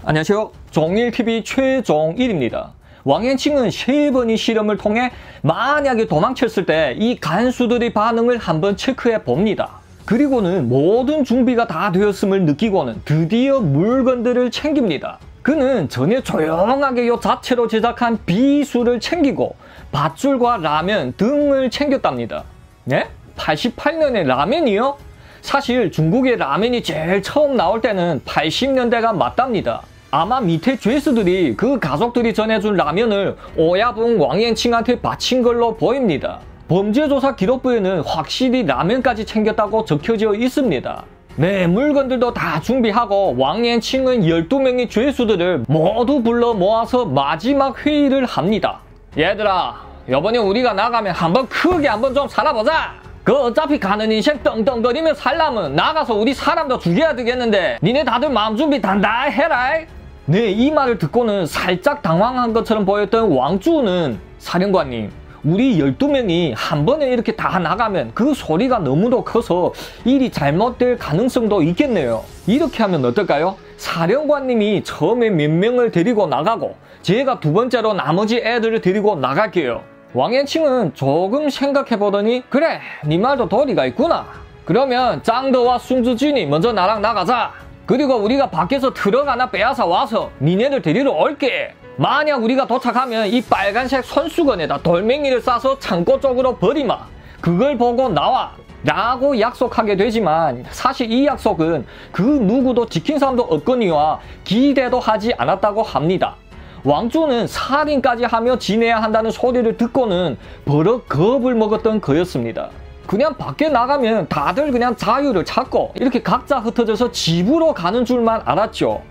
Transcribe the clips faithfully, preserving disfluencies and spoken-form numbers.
안녕하세요. 종일티비 최종일입니다. 왕현칭은 세 번의 실험을 통해 만약에 도망쳤을 때 이 간수들의 반응을 한번 체크해 봅니다. 그리고는 모든 준비가 다 되었음을 느끼고는 드디어 물건들을 챙깁니다. 그는 전에 조용하게 요 자체로 제작한 비수를 챙기고 밧줄과 라면 등을 챙겼답니다. 네? 팔십팔 년에 라면이요? 사실 중국의 라면이 제일 처음 나올 때는 팔십 년대가 맞답니다. 아마 밑에 죄수들이 그 가족들이 전해준 라면을 오야붕 왕현칭한테 바친 걸로 보입니다. 범죄조사 기록부에는 확실히 라면까지 챙겼다고 적혀져 있습니다. 네, 물건들도 다 준비하고 왕현칭은 열두 명의 죄수들을 모두 불러 모아서 마지막 회의를 합니다. 얘들아, 이번에 우리가 나가면 한번 크게 한번 좀 살아보자. 그 어차피 가는 인생 떵떵거리며 살려면 나가서 우리 사람도 죽여야 되겠는데 니네 다들 마음 준비 단단해라. 네, 이 말을 듣고는 살짝 당황한 것처럼 보였던 왕주는 사령관님, 우리 열두 명이 한 번에 이렇게 다 나가면 그 소리가 너무도 커서 일이 잘못될 가능성도 있겠네요. 이렇게 하면 어떨까요? 사령관님이 처음에 몇 명을 데리고 나가고 제가 두 번째로 나머지 애들을 데리고 나갈게요. 왕현칭은 조금 생각해보더니 그래, 네 말도 도리가 있구나. 그러면 짱더와 숭즈진이 먼저 나랑 나가자. 그리고 우리가 밖에서 트럭 하나 빼앗아 와서 니네들 데리러 올게. 만약 우리가 도착하면 이 빨간색 손수건에다 돌멩이를 싸서 창고 쪽으로 버리마. 그걸 보고 나와. 라고 약속하게 되지만 사실 이 약속은 그 누구도 지킨 사람도 없거니와 기대도 하지 않았다고 합니다. 왕주는 살인까지 하며 지내야 한다는 소리를 듣고는 버럭 겁을 먹었던 거였습니다. 그냥 밖에 나가면 다들 그냥 자유를 찾고 이렇게 각자 흩어져서 집으로 가는 줄만 알았죠.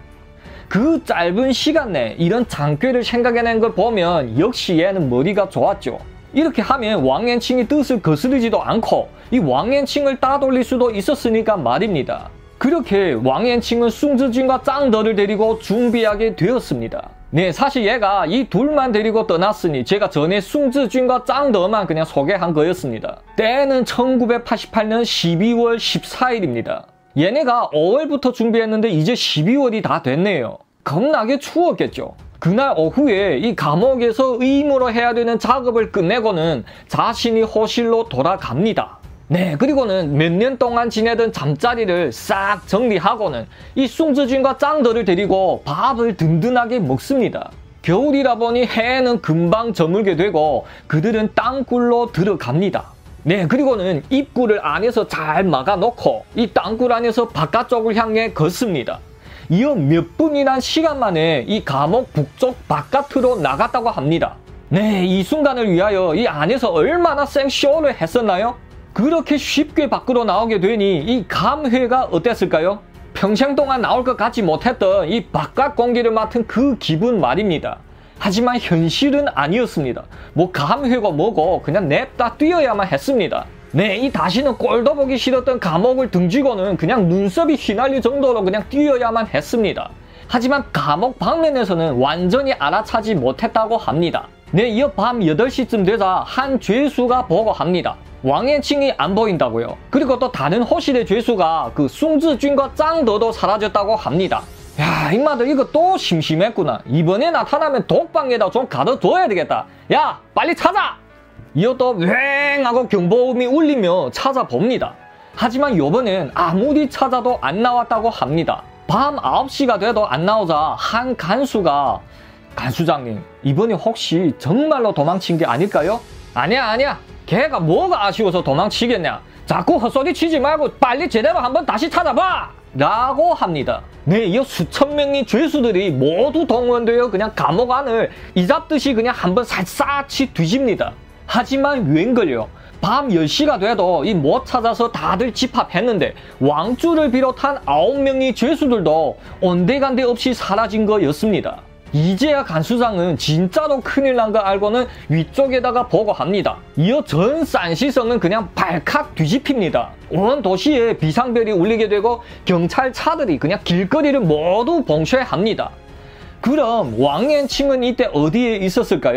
그 짧은 시간 내에 이런 장꾀를 생각해낸 걸 보면 역시 얘는 머리가 좋았죠. 이렇게 하면 왕현칭이 뜻을 거스르지도 않고 이 왕현칭을 따돌릴 수도 있었으니까 말입니다. 그렇게 왕현칭은 숭즈진과 짱더를 데리고 준비하게 되었습니다. 네, 사실 얘가 이 둘만 데리고 떠났으니 제가 전에 숭즈진과 짱더만 그냥 소개한 거였습니다. 때는 천구백팔십팔 년 십이월 십사일입니다. 얘네가 오월부터 준비했는데 이제 십이월이 다 됐네요. 겁나게 추웠겠죠. 그날 오후에 이 감옥에서 의무로 해야 되는 작업을 끝내고는 자신이 호실로 돌아갑니다. 네, 그리고는 몇 년 동안 지내던 잠자리를 싹 정리하고는 이 숭즈진과 짱더를 데리고 밥을 든든하게 먹습니다. 겨울이라 보니 해는 금방 저물게 되고 그들은 땅굴로 들어갑니다. 네, 그리고는 입구를 안에서 잘 막아놓고 이 땅굴 안에서 바깥쪽을 향해 걷습니다. 이어 몇 분이란 시간 만에 이 감옥 북쪽 바깥으로 나갔다고 합니다. 네, 이 순간을 위하여 이 안에서 얼마나 생쇼를 했었나요? 그렇게 쉽게 밖으로 나오게 되니 이 감회가 어땠을까요? 평생 동안 나올 것 같지 못했던 이 바깥 공기를 맡은 그 기분 말입니다. 하지만 현실은 아니었습니다. 뭐 감회가 뭐고 그냥 냅다 뛰어야만 했습니다. 네, 이 다시는 꼴도 보기 싫었던 감옥을 등지고는 그냥 눈썹이 휘날릴 정도로 그냥 뛰어야만 했습니다. 하지만 감옥 방면에서는 완전히 알아차지 못했다고 합니다. 네, 이어 밤 여덟 시쯤 되자 한 죄수가 보고합니다. 왕현칭이 안 보인다고요. 그리고 또 다른 호실의 죄수가 그 숭즈진과 짱더도 사라졌다고 합니다. 야, 임마들 이거 또 심심했구나. 이번에 나타나면 독방에다 좀 가둬둬야 되겠다. 야, 빨리 찾아! 이어 또 왱 하고 경보음이 울리며 찾아봅니다. 하지만 요번엔 아무리 찾아도 안 나왔다고 합니다. 밤 아홉 시가 돼도 안 나오자 한 간수가 간수장님, 이번에 혹시 정말로 도망친 게 아닐까요? 아니야 아니야. 걔가 뭐가 아쉬워서 도망치겠냐. 자꾸 헛소리 치지 말고 빨리 제대로 한번 다시 찾아봐! 라고 합니다. 네, 이어 수천 명의 죄수들이 모두 동원되어 그냥 감옥 안을 이잡듯이 그냥 한번 샅샅이 뒤집니다. 하지만 웬걸요. 밤 열 시가 돼도 이 못 찾아서 다들 집합했는데 왕주를 비롯한 아홉 명의 죄수들도 온데간데 없이 사라진 거였습니다. 이제야 간수장은 진짜로 큰일 난 거 알고는 위쪽에다가 보고합니다. 이어 전 산시성은 그냥 발칵 뒤집힙니다. 온 도시에 비상벨이 울리게 되고 경찰차들이 그냥 길거리를 모두 봉쇄합니다. 그럼 왕현칭은 이때 어디에 있었을까요?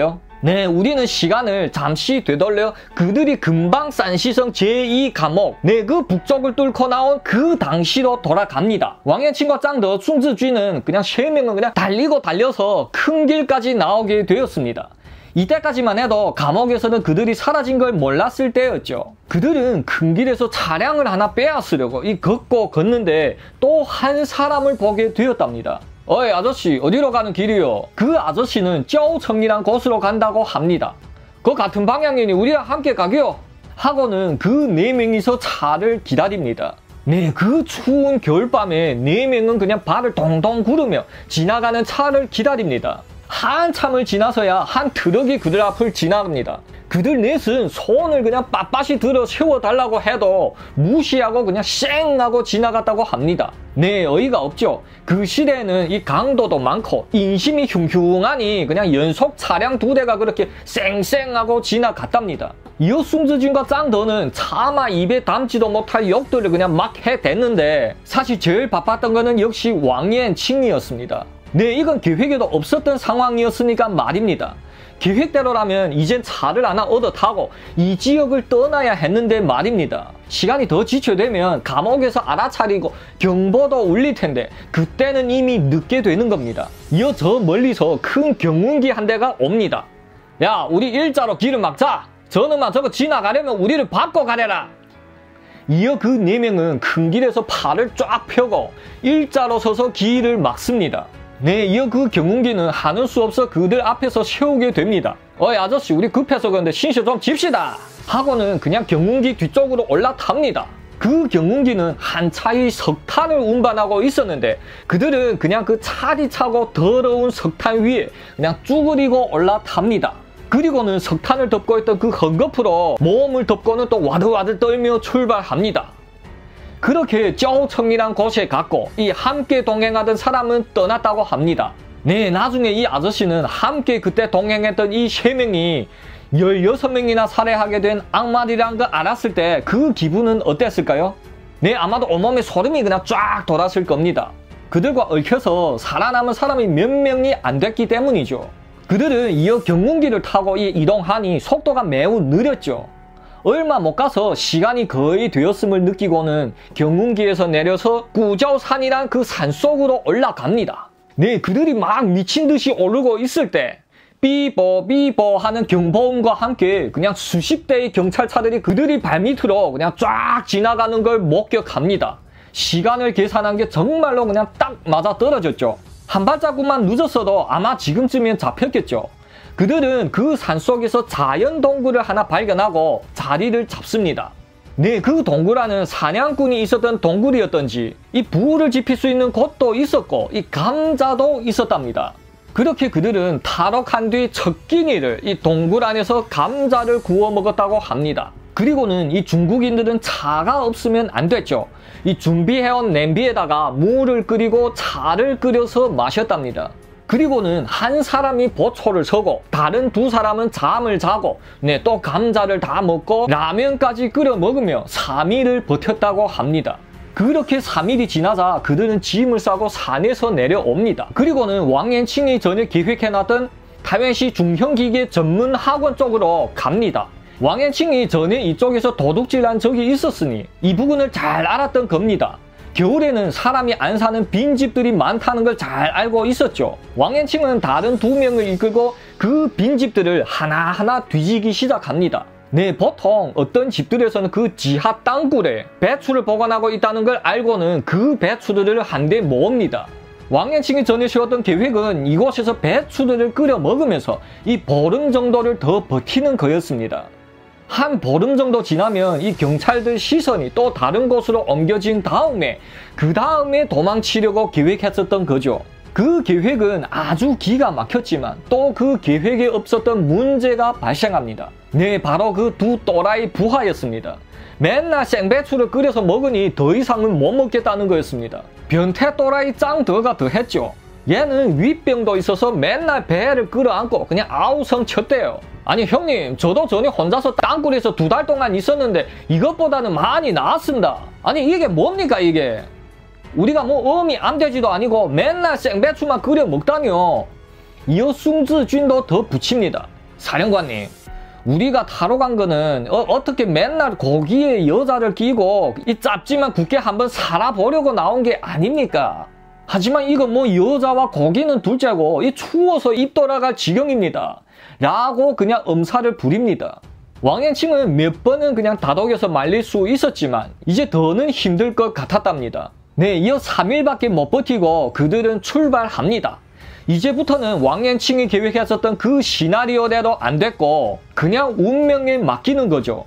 네, 우리는 시간을 잠시 되돌려 그들이 금방 싼시성 제이 감옥, 네, 그 북쪽을 뚫고 나온 그 당시로 돌아갑니다. 왕延庆과 짱더, 숭즈쥐는 그냥 세 명은 그냥 달리고 달려서 큰 길까지 나오게 되었습니다. 이때까지만 해도 감옥에서는 그들이 사라진 걸 몰랐을 때였죠. 그들은 큰 길에서 차량을 하나 빼앗으려고 이 걷고 걷는데 또 한 사람을 보게 되었답니다. 어이 아저씨 어디로 가는 길이요? 그 아저씨는 쩌우청이란 곳으로 간다고 합니다. 그 같은 방향이니 우리랑 함께 가기요? 하고는 그 네 명이서 차를 기다립니다. 네, 그 추운 겨울밤에 네 명은 그냥 발을 동동 구르며 지나가는 차를 기다립니다. 한참을 지나서야 한 트럭이 그들 앞을 지나갑니다. 그들 넷은 손을 그냥 빳빳이 들어 세워달라고 해도 무시하고 그냥 쌩 하고 지나갔다고 합니다. 네, 어이가 없죠. 그 시대에는 이 강도도 많고 인심이 흉흉하니 그냥 연속 차량 두 대가 그렇게 쌩쌩 하고 지나갔답니다. 이어 숭즈쥔과 짱더는 차마 입에 담지도 못할 욕들을 그냥 막 해댔는데 사실 제일 바빴던 거는 역시 왕延庆이었습니다. 네, 이건 계획에도 없었던 상황이었으니까 말입니다. 계획대로라면 이젠 차를 하나 얻어 타고 이 지역을 떠나야 했는데 말입니다. 시간이 더 지체되면 감옥에서 알아차리고 경보도 울릴 텐데 그때는 이미 늦게 되는 겁니다. 이어 저 멀리서 큰 경운기 한 대가 옵니다. 야, 우리 일자로 길을 막자. 저놈만 저거 지나가려면 우리를 밟고 가려라. 이어 그 네 명은 큰 길에서 팔을 쫙 펴고 일자로 서서 길을 막습니다. 네, 이어 그 경운기는 하는 수 없어 그들 앞에서 세우게 됩니다. 어이 아저씨 우리 급해서 그런데 신세 좀 집시다. 하고는 그냥 경운기 뒤쪽으로 올라탑니다. 그 경운기는 한 차의 석탄을 운반하고 있었는데 그들은 그냥 그 차디 차고 더러운 석탄 위에 그냥 쭈그리고 올라탑니다. 그리고는 석탄을 덮고 있던 그 헝겊으로 몸을 덮고는 또 와들와들 떨며 출발합니다. 그렇게 쩌우청이란 곳에 갔고 이 함께 동행하던 사람은 떠났다고 합니다. 네, 나중에 이 아저씨는 함께 그때 동행했던 이 세 명이 열여섯 명이나 살해하게 된 악마들이란 걸 알았을 때 그 기분은 어땠을까요? 네, 아마도 온몸에 소름이 그냥 쫙 돌았을 겁니다. 그들과 얽혀서 살아남은 사람이 몇 명이 안 됐기 때문이죠. 그들은 이어 경운기를 타고 이동하니 속도가 매우 느렸죠. 얼마 못 가서 시간이 거의 되었음을 느끼고는 경운기에서 내려서 꾸저산이란 그 산속으로 올라갑니다. 네, 그들이 막 미친 듯이 오르고 있을 때 삐뽀 삐뽀 하는 경보음과 함께 그냥 수십 대의 경찰차들이 그들이 발밑으로 그냥 쫙 지나가는 걸 목격합니다. 시간을 계산한 게 정말로 그냥 딱 맞아 떨어졌죠. 한 발자국만 늦었어도 아마 지금쯤엔 잡혔겠죠. 그들은 그 산속에서 자연 동굴을 하나 발견하고 자리를 잡습니다. 네, 그 동굴 안은 사냥꾼이 있었던 동굴이었던지 이 부를 지필 수 있는 곳도 있었고 이 감자도 있었답니다. 그렇게 그들은 탈옥한 뒤 첫 끼니를 이 동굴 안에서 감자를 구워 먹었다고 합니다. 그리고는 이 중국인들은 차가 없으면 안 됐죠. 이 준비해온 냄비에다가 물을 끓이고 차를 끓여서 마셨답니다. 그리고는 한 사람이 보초를 서고 다른 두 사람은 잠을 자고 네, 또 감자를 다 먹고 라면까지 끓여 먹으며 삼 일을 버텼다고 합니다. 그렇게 삼 일이 지나자 그들은 짐을 싸고 산에서 내려옵니다. 그리고는 왕延庆이 전에 계획해놨던 타이완시 중형기계 전문 학원 쪽으로 갑니다. 왕延庆이 전에 이쪽에서 도둑질한 적이 있었으니 이 부분을 잘 알았던 겁니다. 겨울에는 사람이 안 사는 빈집들이 많다는 걸 잘 알고 있었죠. 왕延庆은 다른 두 명을 이끌고 그 빈집들을 하나하나 뒤지기 시작합니다. 네, 보통 어떤 집들에서는 그 지하 땅굴에 배추를 보관하고 있다는 걸 알고는 그 배추들을 한데 모읍니다. 왕延庆이 전에 세웠던 계획은 이곳에서 배추들을 끓여 먹으면서 이 보름 정도를 더 버티는 거였습니다. 한 보름 정도 지나면 이 경찰들 시선이 또 다른 곳으로 옮겨진 다음에 그 다음에 도망치려고 계획했었던 거죠. 그 계획은 아주 기가 막혔지만 또 그 계획에 없었던 문제가 발생합니다. 네, 바로 그 두 또라이 부하였습니다. 맨날 생배추를 끓여서 먹으니 더 이상은 못 먹겠다는 거였습니다. 변태 또라이 짱더가 더했죠. 얘는 위병도 있어서 맨날 배를 끌어안고 그냥 아우성 쳤대요. 아니 형님, 저도 전에 혼자서 땅굴에서 두 달 동안 있었는데 이것보다는 많이 나았습니다. 아니 이게 뭡니까 이게? 우리가 뭐 어미 암돼지도 아니고 맨날 생배추만 끓여 먹다니요. 이어 숭즈쥔도 더 붙입니다. 사령관님, 우리가 타러 간 거는 어, 어떻게 맨날 거기에 여자를 끼고 이 짭지만 굳게 한번 살아보려고 나온 게 아닙니까? 하지만 이거 뭐 여자와 고기는 둘째고 이 추워서 입 돌아갈 지경입니다. 라고 그냥 엄살을 부립니다. 왕앤칭은 몇 번은 그냥 다독여서 말릴 수 있었지만 이제 더는 힘들 것 같았답니다. 네, 이어 삼 일밖에 못 버티고 그들은 출발합니다. 이제부터는 왕앤칭이 계획했었던 그 시나리오대로 안 됐고 그냥 운명에 맡기는 거죠.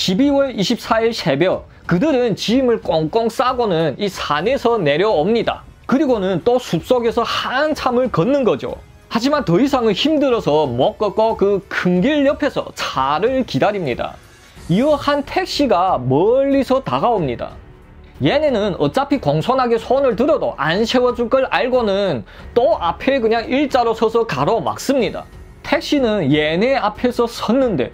십이월 이십사일 새벽, 그들은 짐을 꽁꽁 싸고는 이 산에서 내려옵니다. 그리고는 또 숲속에서 한참을 걷는 거죠. 하지만 더 이상은 힘들어서 못 걷고 그 큰 길 옆에서 차를 기다립니다. 이어 한 택시가 멀리서 다가옵니다. 얘네는 어차피 공손하게 손을 들어도 안 세워줄 걸 알고는 또 앞에 그냥 일자로 서서 가로막습니다. 택시는 얘네 앞에서 섰는데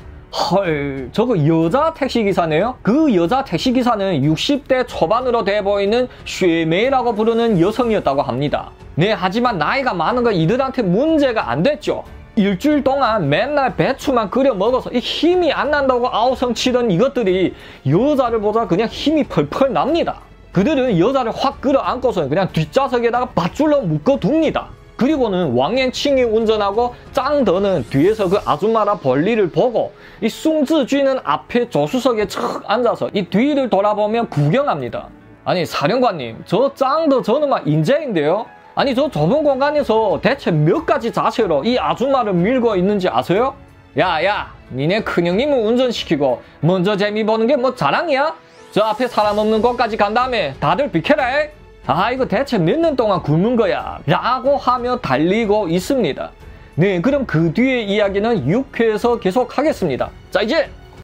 헐, 저거 여자 택시기사네요? 그 여자 택시기사는 육십 대 초반으로 돼 보이는 쉐메이라고 부르는 여성이었다고 합니다. 네, 하지만 나이가 많은 건 이들한테 문제가 안 됐죠. 일주일 동안 맨날 배추만 끓여 먹어서 이 힘이 안 난다고 아우성 치던 이것들이 여자를 보자 그냥 힘이 펄펄 납니다. 그들은 여자를 확 끌어안고서 그냥 뒷좌석에다가 밧줄로 묶어둡니다. 그리고는 왕앤칭이 운전하고 짱더는 뒤에서 그 아줌마라 볼일을 보고 이 숭즈쥐는 앞에 조수석에 척 앉아서 이 뒤를 돌아보며 구경합니다. 아니 사령관님, 저 짱더 저는 막 인재인데요? 아니 저 좁은 공간에서 대체 몇 가지 자세로 이 아줌마를 밀고 있는지 아세요? 야야, 니네 큰형님을 운전시키고 먼저 재미 보는 게 뭐 자랑이야? 저 앞에 사람 없는 곳까지 간 다음에 다들 비켜라. 아 이거 대체 몇 년 동안 굶은 거야 라고 하며 달리고 있습니다. 네, 그럼 그 뒤의 이야기는 육 회에서 계속 하겠습니다. 자, 이제